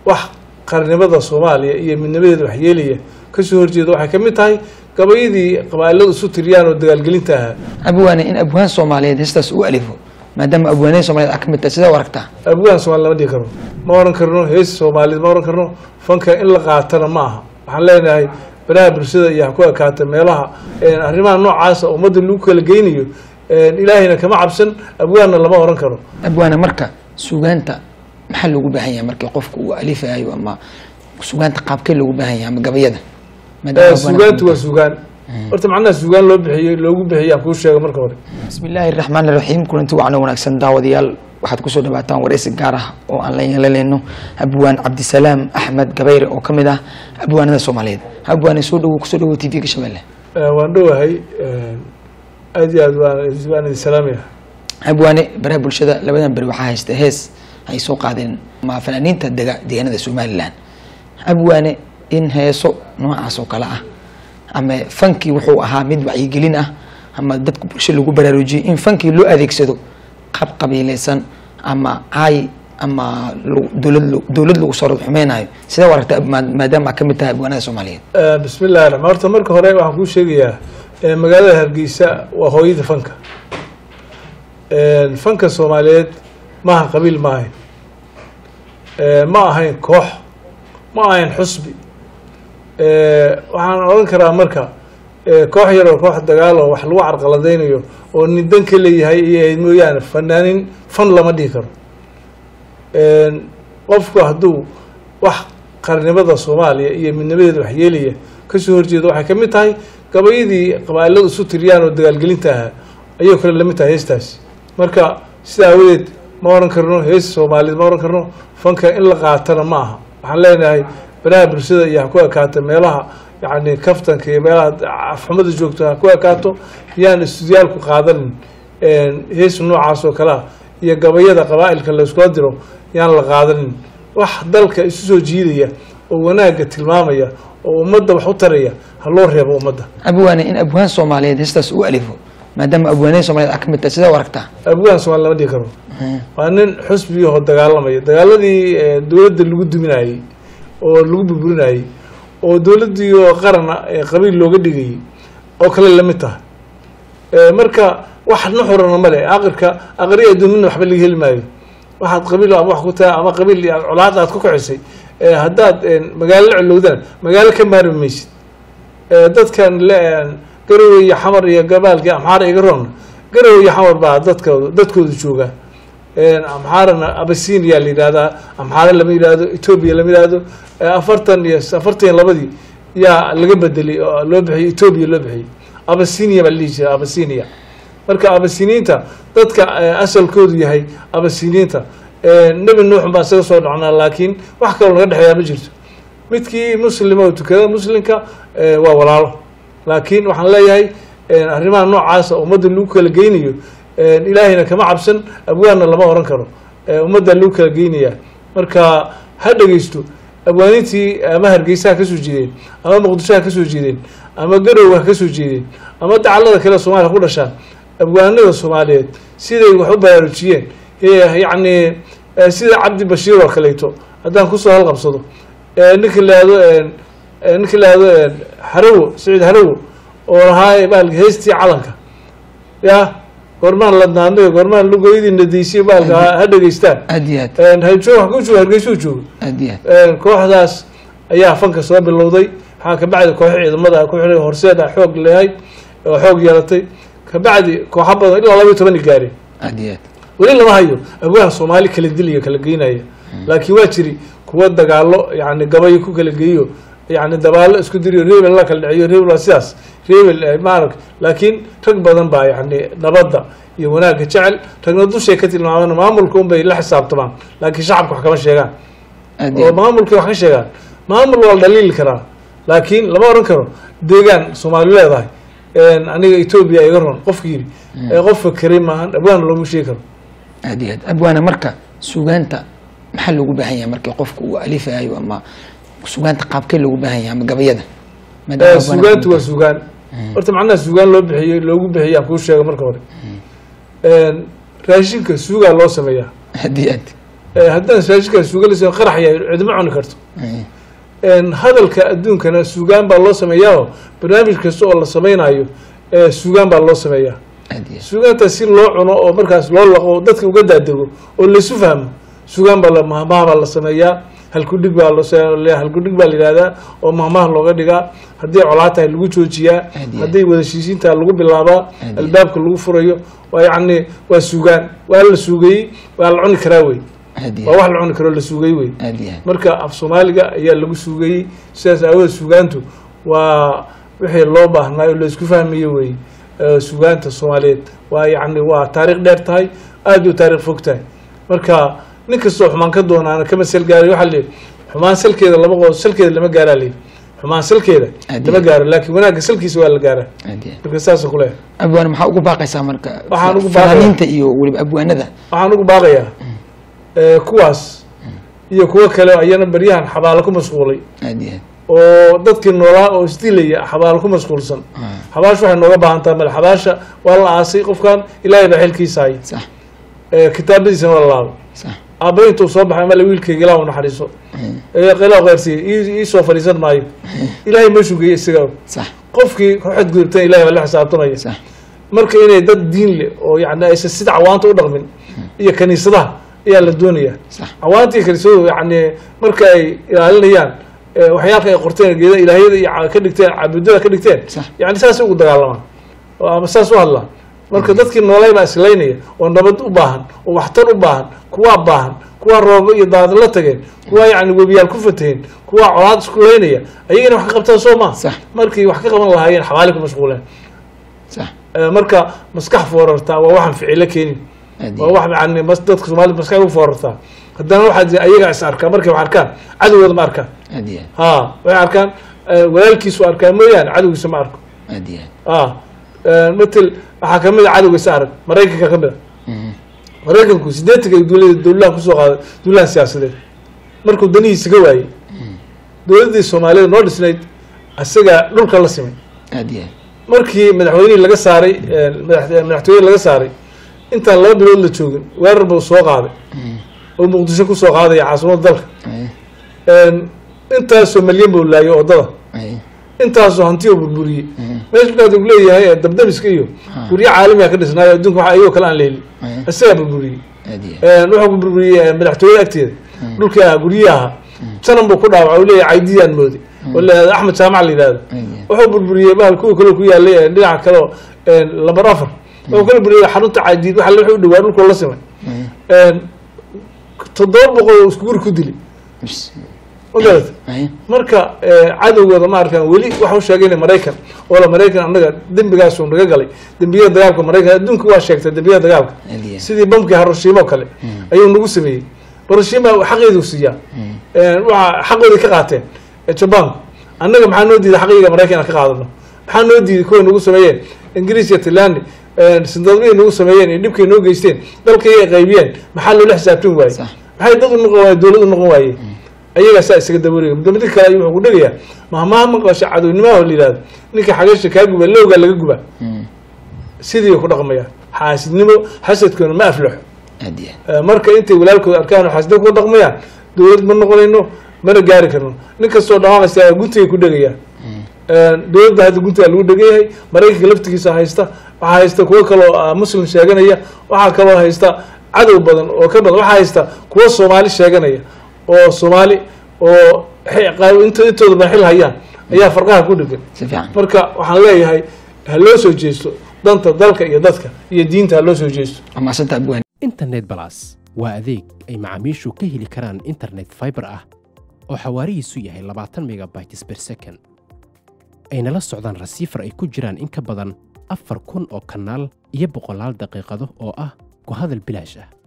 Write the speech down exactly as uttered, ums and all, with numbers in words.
wax qarnimada Soomaaliya iyo midnimadeeda wax yeelaya ka soo horjeedo waxay kamid tahay gabayadii qabaa'iladu isu tiriyaan oo dagaalgelinta ah abwaana in abwaan Soomaaliyeed heestaas u alifo maadaama abwaanay Soomaaliyeed ah kamid tahay sida waragta abwaan Soomaaliyeed lama dhigi karo ma oran karno hees Soomaaliyeed ma oran karno fanka in la qaatana ma aha waxaan leenahay baraha bulshada iyo ku akaata meelaha arrimaha noocaas ah ummadda lagu kala geynayo ilaahayna kama cabsan abwaana lama oran karo abwaana marka suugaanta maxaa lagu baahan yahay markii qofku uu alifayo ama suugaanta qaabkee lagu baahan yahay ama gabayada maadaama suugaantu waa suugaan horta macnaha suugaan loo bixiyay loogu bixiyay ku sheego marka hore bismillaahir rahmaanir rahiim kulanti wacna wanaagsan daawadayaal waxaad ku soo dhawaataan wareysi gaar ah oo aan la yeelanayno abwaan Cabdisalaam Axmed Gabayre oo kamid ah abwaanada Soomaaliyeed abwaane soo dhaw ku soo dhaw T V ka Shabeelle waan dhawahay aad iyo aad waan salaamaya abwaane baraha bulshada labadan bari waxa haysta hees ay soo qaadeen ma fanaaniinta deegaanada Soomaaliland abwaane in heeso noocaas oo kala ah ama fanki wuxuu ahaa mid wacyigelin ah ama dadku bulshada lagu baraarujiyay in fanki loo adeegsado qab qabiilaysan ama ay ama dawlad dawlad lagu soo xumeeynayo sida waragta maadaama kamid tahay abwaanada Soomaaliyeed bismillaah horta marka hore waxaan ku sheegayaa magaalada Hargeysa waa hooyada fanka fanka Soomaaliyeed ma aha qabiil ma ahayn ma ahayn koox ma ahayn xusbi waxaan oran karaa marka koox yar oo koox dagaal oo wax lagu carqaladeynayo oo nidan ka leeyahay iyo mooyaan fanaanin fan lama dhigi karo qofku hadduu wax qarnimada Soomaaliya iyo midnimadeeda wax yeelaya ka soo horjeedo waxay kamid tahay gabayadii qabaa'iladu isu tiriyaan oo dagaalgelinta ah ayuu kala lamid tahay heestaas marka sida awadeed ma oran karno hees Soomaaliyeed ma oran karno fanka in la qaatana ma aha waxaan leenahay baraha bulshada iyo ku akaata meelaha يعني كفتن كي ما فحمد الجوكتها كوا كاتو يعني استديال كقادن هيس النوع عصو كلا هي قبيلة قبائل كلا يسقدروا يعني القادن واحد ذلك يسوع جيرية وناقة المامية ومدة وحطرية هاللور هي أبو مدة أبوان إن أبوان Soomaaliyeed هستس ألفه ما دام أبوانين Soomaaliyeed أكمل تسيدا ورقتها أبوان Soomaaliyeed ما ديكروا وأنن حسب يهود دجال ما دجال دي دولة اللي قد مناي واللي قد برناي oo dawladii oo qaran qabiil looga dhigay oo kale la mid tahay ee marka wax nuxurana male aqirka aqriye dumin waxba laga helmaayo waxaad qabiil ama wax ku taa ama qabiil culaad aad ku kacisay ee hadaad magaalo culowdan magaalo ka maarmaysid ee dadkan leen garow iyo xamar iyo gabaalka amxaar iga roon garow iyo xamar baa dadkooda dadkooda jooga ee amxaarna abasiiniya la yiraahdaa amxaar lama yiraahdo Ethiopia lama yiraahdo afartan iyo afartan labadii yaa laga bedelay oo loo bixiyay Ethiopia loo bixiyay Abasinia baa liisha Abasinia marka Abasiniinta dadka asalkoodu yahay Abasiniinta ee nabi nuux baa soo soo dhacnaa laakiin wax kale laga dhaxeeyaa ma jirto midkii muslimo oo tukada muslimka waa walaalo laakiin waxaan leeyahay arrimaha noocaas oo ummadda lagu kala geynayo ilaahayna kama cabsan abwaana lama oran karo ummadda lagu kala geynaya marka ha dhageysto abwaanintii ama Hargeysa ka soo jeedeen ama Muqdisho ka soo jeedeen ama Garowe ka soo jeedeen ama dacalada kale Soomaaliya ku dhashaan abwaanada Soomaaliyeed siday wax u baraarujiyeen yaani sida Cabdi Bashiir oo kaleeto hadaan ku soo halqabsado ninka laado ninka laado Harawo Saciid Harawo oo lahaa baalka heestii calanka ya gormaan la daanay gormaan lugoydii nadiisay baalka ha dhageystaan adiyad een hayjo wax ku jooga Hargeysa jooga adiyad een kooxdaas ayaa fanka soo bilowday waxa ka bacdi koox ciidamada ku xiray horseed xoog leeyahay oo xoog yeelatay ka bacdi koox badan ilaa laba iyo toban gaari adiyad wali lama hayo abwaan Soomaali kala diliyo kala geynaya laakiin waa jiri kuwa dagaalo yaani gabay ku kala geeyo yaani dabaalo isku diriyo reebel la kala dhaciyo reebel sidaas reebel maarag laakiin rag badan baa yaani nabadda iyo wanaagga jecel ragna dushay ka tilmaamaan maamulku bay la xisaabtamaan laakiin shacabku wax kama sheegaan oo maamulku wax ka sheegaan maamul wal daliil kara laakiin lama oran karo deegaan Soomaali leedahay een aniga Ethiopia iga roon qofkii ee qof kareem maahan abwaan loo sheegi karo adiyad abwaana marka suugaanta maxaa lagu baahan yahay markii qofku uu alifayo ama suugaanta qaabkee lagu baahan yahay ama gabayada maadaama suugaantu waa suugaan horta macnaha suugaan loo bixiyay loogu bixiyay ku sheego marka hore een raashinka suuga loo sameeyaa adiyad haddaan raashinka suugalaysa qarax yahay cidma cuni karto hadalka adduunkana suugaan baa loo sameeyaa barnaamij kasta oo la samaynayo suugaan baa loo sameeyaa suugaanta si loo cuno oo markaas loo laqo dadka uga daadego oo laysu fahmo suugaan baa mahmaha baa la sameeyaa halkudhig baa halkudhig baa la yidhahdaa oo mahmaha looga dhigaa haddii colaad tahay lagu joojiyaa hadday wada heshiisiintaha lagu bilaabaa albaabka lagu furayo waa yacni waa suugaan waa la suugayey waa la cuni karaa wey waa wax la cuni karo la suugay wey marka af soomaaliga ayaa lagu suugayey sidaas aawadeed suugaantu waa wixii loo baahnaayo laysku fahmayo wey suugaanta soomaaliyeed waa yacni waa taariikh dheer tahay aada u taariikh fog tahay marka nin kastoo xumaan ka doonaana kama sal gaaray waxaa leeyahy xumaan salkeeda lama qo salkeeda lama gaaraa leeyahy xumaan salkeeda lama gaaro laakiin wanaagga salkiisa waa la gaaraa marka saasa ku leeyahay abwaan maxaa ugu baaqaysaa marka waxaan ugu baaqayaa iyo weliba abwaanada waxaan ugu baaqayaa kuwaas iyo kuwo kale ayana baryahan xabaalo ku mashquulay oo dadkii noolaa oo isdilaya xabaalo ku mashquulsan xabaash waxay nooga baahan tahay mal xabaasha waa la aasay qofkan ilaahay baa xilkiisa hay kitaabadiisana waa la laabay aabba intuu soo baxay male wiilkayga ilaa u naxariiso qilaa qaarsiiya ii soo fadhiisan maayo ilaahay ma shugeeye isaga qofkii ku xadgudubtan ilahay baa la xisaabtamaya marka inay dad diin leh oo yani aysan sida cawaanta u dhaqmin iyo kaniisadaha ayaa la doonayaa cawaantii kaniisadu yani marka ay ilaalinayaan waxyaalka ay qorteen geeda ilaahyada iyo ka dhigteen caabudada ka dhigteen yani saasay ugu dagaalamaan ama saas u hadlaan marka dadkii noolay baa islaynaya oo nabad u baahan oo waxtar u baahan kuwaa baahan kuwaa roobo iyo daad la tageen kuwaa yani webiyaal ku fataheen kuwaa colaad isku laynaya ayagana wax ka qabtaan soo maa markii wax ka qaban lahaayeen xabaali ku mashquuleen marka maskax foorartaa waa waxaan ficilo keenin waa wax yani dadka soomaalida maskax u foorartaa haddana waxaa ayaga is arkaa markay wax arkaan cadowgooda ma arkaan ha waxay arkaan walaalkiisu arkaa mooyaane cadowgiisa ma arko matel waxaa kamid a cadowgiisa arag maraykanka kamid a maraykanku sideetanka dowlada dowlaha kusoo qaaday dowlaha siyaasadeed markuu danihiisa ka waayey dowladdii soomaaliyada noo dhisnayd isagaa dhulka la simay markii madaxweynihii laga saaray madaxtooyada laga saaray intaan laba bilood la joogin weerar buu soo qaaday oo muqdisho kusoo qaadaya caasimada dalka intaasoo malyan buu laayay wadada intaasoo hanti oo burburiyey meesha markaad uu leeyahay dabdabiska iyo guryo caalamiga ka dhisnaayo adduunka waxa ayagoo kale aan la helin isagaa burburiyey wuxuu burburiyey madaxtooyada agteeda dhulkii ahaa guryihi ahaa sanan buu ku dhaawaca uu leeyahay caydiyaan mooday oo leeyahay axmed jaamac la yidhahdo wuxuu burburiyey bahal kuwa kale ku yaalay dhinaca kale oo lambar afar wuxuu kala burburiyey xarunta caydiid waxa wuxuu u dhawaa dhulkoo la simay toddoba boqol oo isku guri ku dilay magarata marka cadowgooda ma arkaan weli waxa u sheegay inay maraykan oo la maraykan annaga dembigaasuu naga galay dembiyada dagaalka maraykan adduunka waa sheegtay dembiyada dagaalka sidii bamkii hiroshima oo kale ayuu nagu sameeyey hiroshima xaqeedu siiyaa waxa xaqoodii ka qaateen jaban annaga maxaa noo diiday xaqiiga maraykan inaan ka qaadano maxaa noo diiday kuway nagu sameeyeen ingiriis iyo talyaani sindadmihii nagu sameeyeen iyo dhibkay noo geysteen dalkay ay qaybiyeen maxaa loola xisaabtan waaye maxay dad u noqon waaye dowlad u noqon waaye ayagaa saa isaga dabooraya mudamadi kale ayuu wuxuu ku dhegayaa mahmaha maqasha cadownimaha la yidhahdo ninka xagasha kaa guba lowgaa laga guba sidii ku dhaqmaya xaasidnimo xasadkoona ma aflaxo marka intay walaalkooda arkaan xaasidnimo ku dhaqmayaan dowlad ma noqonayno mana gaari karno nin kastoo dhawaaqaysa guntigay ku dhegayaan dowladda hadda guntigaa lagu dhegan yahay maraykanka laftigiisa haysta waxaa haysta kuwo kaloo muslim sheeganaya waxaa kaloo haysta cadow badan oo ka badan waxaa haysta kuwo soomaali sheeganaya oo soomaali oo intooda ba xil hayaan ayaa farqaha ku dhegan marka waxaan leeyahay ha loo soo jeesto danta dalka iyo dadka iyo diinta ha loo soo jeesto internet plus waa adeeg ay macaamiishu ka heli karaan internet fiber ah oo xawaarihiisu yahay labaatan megabytes per second ayna la socdaan rasiifar ay ku jiraan in ka badan afar kun oo kanaal iyo boqolaal daqiiqado oo ah ku hadal bilaash ah.